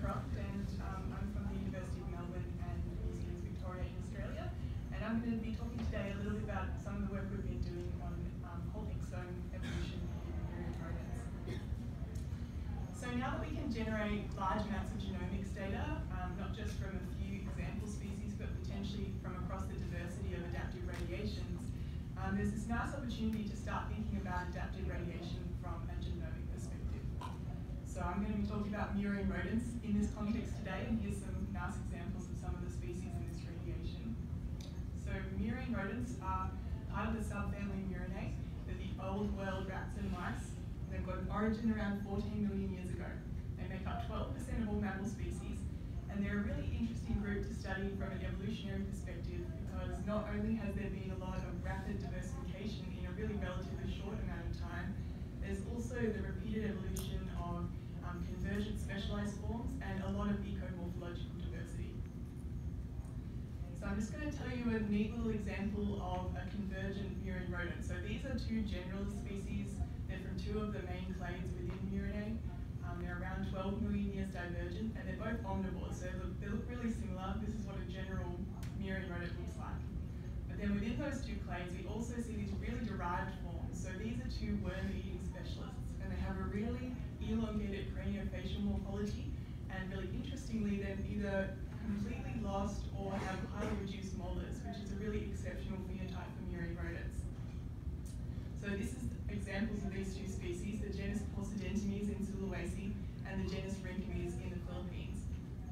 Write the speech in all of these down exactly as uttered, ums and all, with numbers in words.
Roycroft, and um, I'm from the University of Melbourne and Museums Victoria in Australia. And I'm going to be talking today a little bit about some of the work we've been doing on um, whole exome evolution in murine rodents. So now that we can generate large amounts of genomics data, um, not just from a few example species, but potentially from across the diversity of adaptive radiations, um, there's this nice opportunity to start thinking about adaptive radiation from a genomic perspective. So I'm going to be talking about murine rodents in this context today, and here's some nice examples of some of the species in this radiation. So murine rodents are part of the subfamily Murinae. They're the old world rats and mice. They've got an origin around fourteen million years ago. They make up twelve percent of all mammal species, and they're a really interesting group to study from an evolutionary perspective, because not only has there been a lot of rapid diversification in a really relatively short amount of time, there's also the repeated evolution of um, convergent specialized forms and a lot of ecomorphological diversity. So I'm just going to tell you a neat little example of a convergent murine rodent. So these are two generalist species. They're from two of the main clades within Murinae. Um, they're around twelve million years divergent, and they're both omnivores, so they look, they look really similar. This is what a general murine rodent looks like. But then within those two clades, we also see these really derived forms. So these are two worm-eating specialists, and they have a really elongated craniofacial morphology, and really interestingly, they're either completely lost or have highly reduced molars, which is a really exceptional phenotype for murine rodents. So this is examples of these two species, the genus Porcidentimys in Sulawesi and the genus Rhynchomys in the Philippines.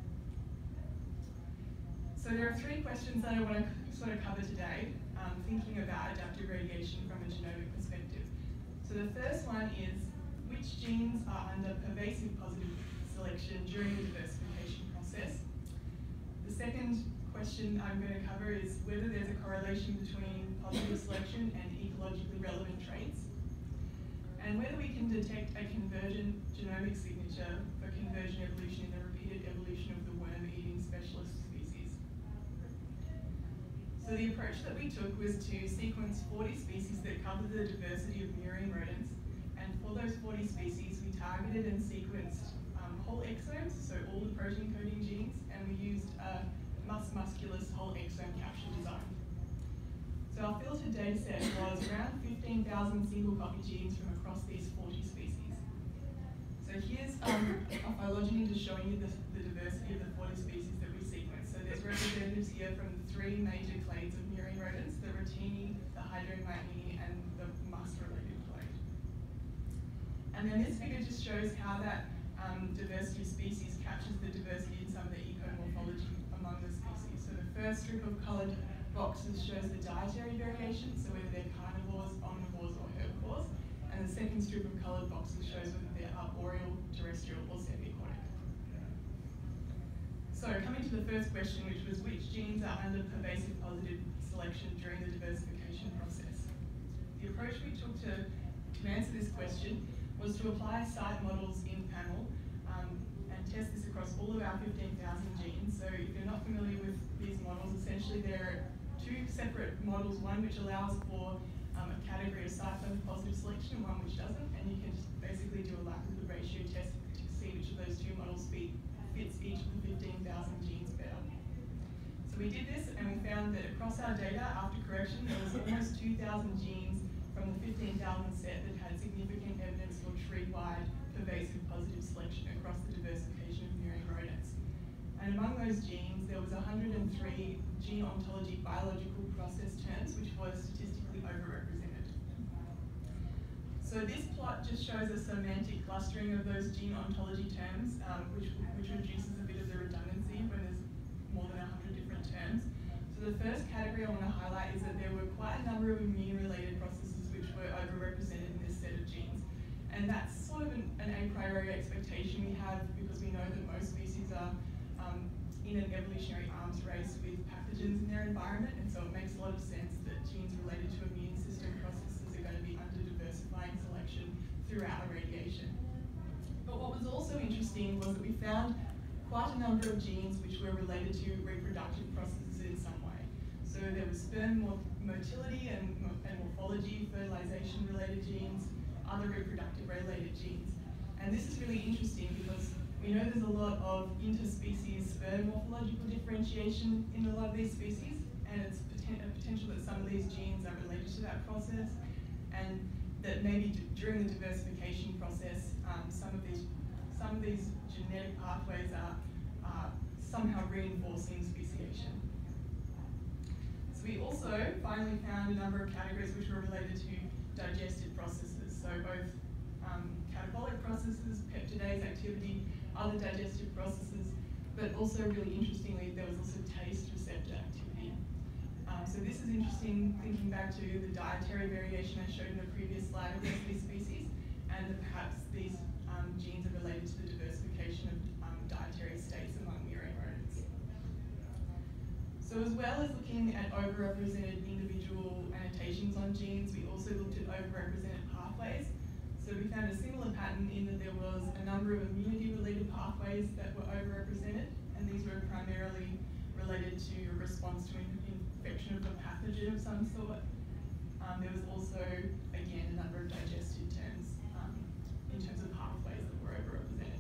So there are three questions that I want to sort of cover today, um, thinking about adaptive radiation from a genomic perspective. So the first one is, which genes are under pervasive positive selection during the diversification process? The second question I'm going to cover is whether there's a correlation between positive selection and ecologically relevant traits, and whether we can detect a convergent genomic signature for convergent evolution in the repeated evolution of the worm-eating specialist species. So the approach that we took was to sequence forty species that cover the diversity of murine rodents, and for those forty species we targeted and sequenced um, whole exomes, so all the protein coding genes, and we used a mus musculus whole exome capture design. So our filtered data set was around fifteen thousand single copy genes from across these forty species. So here's um, a phylogeny just showing you the, the diversity of the forty species that we sequenced. So there's representatives here from the three major clades of murine rodents, the Rotini, the Hydromyini, and the mus-related clade. And then this figure just shows how that um, diversity of species captures the diversity in some of the ecomorphology among the species. So the first strip of coloured boxes shows the dietary variation, so whether they're carnivores, omnivores, or herbivores, and the second strip of coloured boxes shows whether they're arboreal, terrestrial, or semi-aquatic. So coming to the first question, which was which genes are under pervasive positive selection during the diversification process? The approach we took to, to answer this question was to apply site models in panel um, and test this across all of our fifteen thousand genes. So if you're not familiar with these models, essentially there are two separate models, one which allows for um, a category of site positive selection and one which doesn't, and you can just basically do a likelihood ratio test to see which of those two models fit, fits each of the fifteen thousand genes better. So we did this, and we found that across our data, after correction, there was almost two thousand genes from the fifteen thousand set that had significant evidence for tree-wide pervasive positive selection across the diversification of murine rodents. And among those genes, there was one hundred three gene ontology biological process terms, which was statistically overrepresented. So this plot just shows a semantic clustering of those gene ontology terms, um, which, which reduces a bit of the redundancy when there's more than one hundred different terms. So the first category I want to highlight is that there were quite a number of immune-related processes which were overrepresented in this set of genes. And that's sort of an, an a priori expectation we have, because we know that most species are um, in an evolutionary arms race with pathogens in their environment, and so it makes a lot of sense that genes related to immune system processes are going to be under diversifying selection throughout irradiation. But what was also interesting was that we found quite a number of genes which were related to reproductive processes in some way. So there was sperm motility and, and morphology, fertilization related genes, other reproductive related genes. And this is really interesting because We know there's a lot of interspecies sperm morphological differentiation in a lot of these species, and it's poten- a potential that some of these genes are related to that process, and that maybe d during the diversification process, um, some of these some of these genetic pathways are uh, somehow reinforcing speciation. So we also finally found a number of categories which were related to digestive processes, so both um, catabolic processes, peptidase activity, other digestive processes, but also really interestingly, there was also taste receptor activity. Um, so this is interesting, thinking back to the dietary variation I showed in the previous slide across these species, and that perhaps these um, genes are related to the diversification of um, dietary states among murine rodents. So as well as looking at overrepresented individual annotations on genes, we also looked at overrepresented pathways. So we found a similar pattern in that there was a number of immunity-related pathways that were overrepresented, and these were primarily related to a response to an infection of a pathogen of some sort. Um, there was also, again, a number of digestive terms um, in terms of pathways that were overrepresented.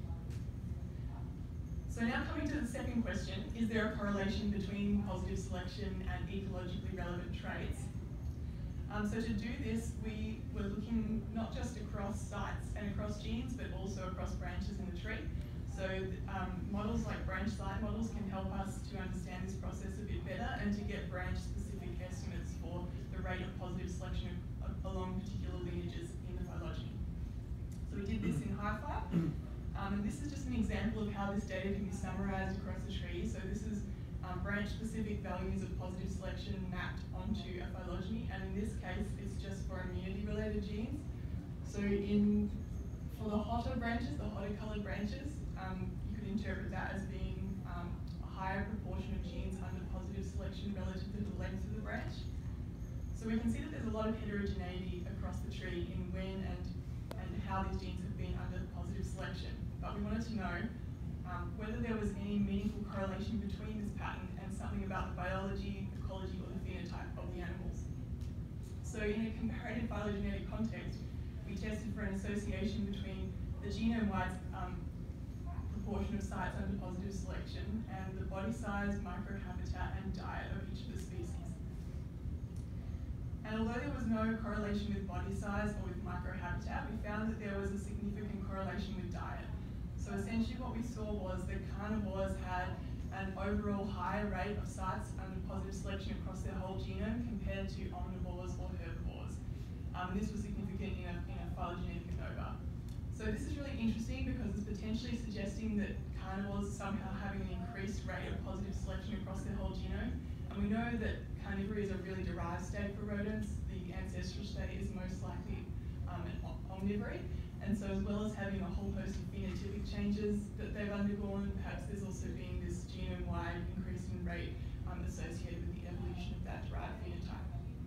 So now coming to the second question, is there a correlation between positive selection and ecologically relevant traits? Um, so to do this, we were looking not just across sites and across genes, but also across branches in the tree. So um, models like branch site models can help us to understand this process a bit better and to get branch-specific estimates for the rate of positive selection of, along particular lineages in the phylogeny. So we did this in HiFi. Um, and this is just an example of how this data can be summarized across the tree. So this is um, branch-specific values of positive selection mapped onto a phylogeny, and in this case, it's just for immunity-related genes. So in for the hotter branches, the hotter colored branches, um, you could interpret that as being um, a higher proportion of genes under positive selection relative to the length of the branch. So we can see that there's a lot of heterogeneity across the tree in when and, and how these genes have been under positive selection. But we wanted to know um, whether there was any meaningful correlation between this pattern and something about the biology, ecology, or the phenotype of the animals. So in a comparative phylogenetic context, we tested for an association between the genome-wide um, proportion of sites under positive selection and the body size, microhabitat, and diet of each of the species. And although there was no correlation with body size or with microhabitat, we found that there was a significant correlation with diet. So essentially what we saw was that carnivores had an overall higher rate of sites under positive selection across their whole genome compared to omnivores or herbivores. Um, this was significant in a, in a phylogenetic ANOVA. So this is really interesting because it's potentially suggesting that carnivores are somehow having an increased rate of positive selection across their whole genome. And we know that carnivory is a really derived state for rodents. The ancestral state is most likely um, an omnivory. And so as well as having a whole host of phenotypic changes that they've undergone, perhaps there's also been this genome-wide increase in rate um, associated with the evolution of that derived phenotype.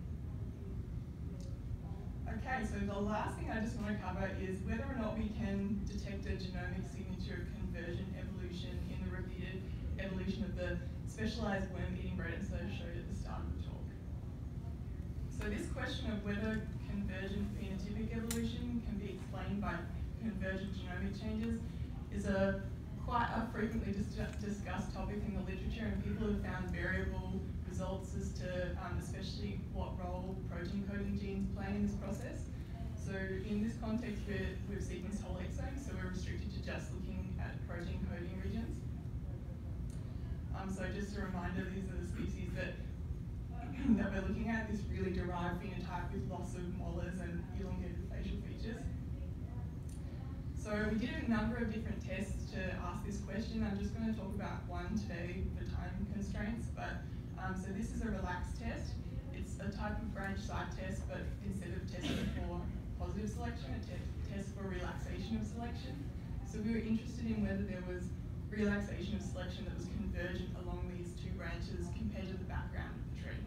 Okay, so the last thing I just want to cover is whether or not we can detect a genomic signature of convergent evolution in the repeated evolution of the specialized worm-eating rodents that I showed at the start of the talk. So this question of whether convergent phenotypic evolution can be explained by convergent genomic changes is a quite a frequently dis discussed topic in the literature, and people have found variable results as to um, especially what role protein coding genes play in this process. So in this context, we're, we've sequenced whole exomes, so we're restricted to just looking at protein coding regions. Um, so just a reminder, these are the species that that we're looking at, this really derived phenotype with loss of molars and elongated facial features. So we did a number of different tests to ask this question. I'm just going to talk about one today for time constraints, but um, so this is a relaxed test. It's a type of branch site test, but instead of testing for positive selection, it tests for relaxation of selection. So we were interested in whether there was relaxation of selection that was convergent along these two branches compared to the background of the tree.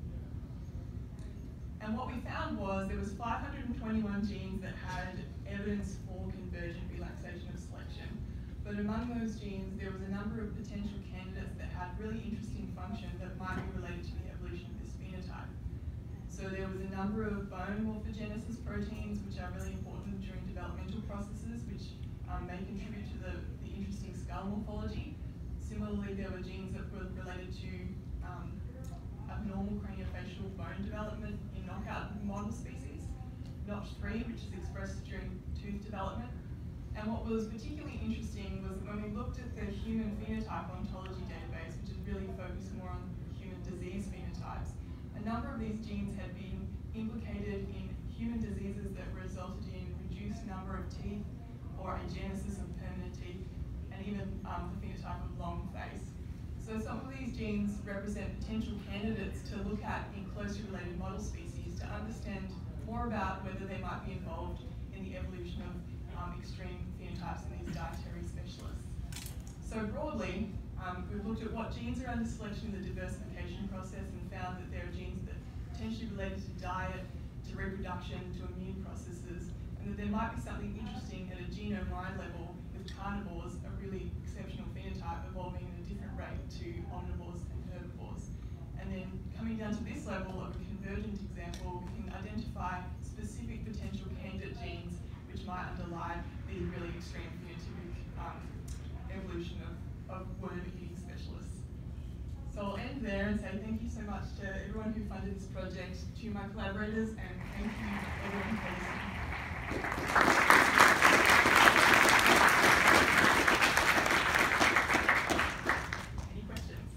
And what we found was there was five hundred twenty-one genes that had evidence for convergent relaxation of selection. But among those genes, there was a number of potential candidates that had really interesting function that might be related to the evolution of this phenotype. So there was a number of bone morphogenesis proteins, which are really important during developmental processes, which um, may contribute to the, the interesting skull morphology. Similarly, there were genes that were related to um, abnormal craniofacial bone development in knockout model species, N O T C three, which is expressed during tooth development. And what was particularly interesting was that when we looked at the human phenotype ontology database, which is really focused more on human disease phenotypes, a number of these genes had been implicated in human diseases that resulted in reduced number of teeth or agenesis of permanent teeth, and even um, the phenotype of long face. So some of these genes represent potential candidates to look at in closely related model species to understand more about whether they might be involved in the evolution of um, extreme phenotypes in these dietary specialists. So broadly, um, we've looked at what genes are under selection in the diversification process and found that there are genes that potentially related to diet, to reproduction, to immune processes, and that there might be something interesting at a genome-wide level with carnivores, a really exceptional phenotype evolving at a different rate to omnivores and herbivores. And then coming down to this level of a convergent example, we can identify specific potential candidate genes which might underlie the really extreme phenotypic um, evolution of, of worm-eating specialists. So I'll end there and say thank you so much to everyone who funded this project, to my collaborators, and thank you everyone for listening. Any questions?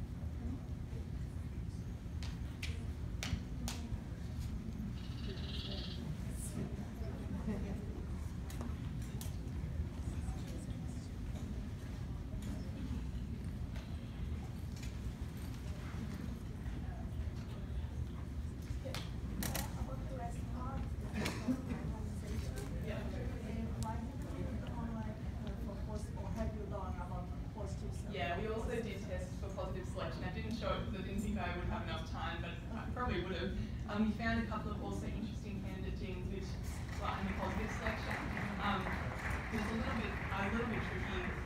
Yeah, we also did tests for positive selection. I didn't show it because I didn't think I would have enough time, but I probably would have. Um, we found a couple of also interesting candidate genes which were under positive selection. Um, it was a little bit, a little bit tricky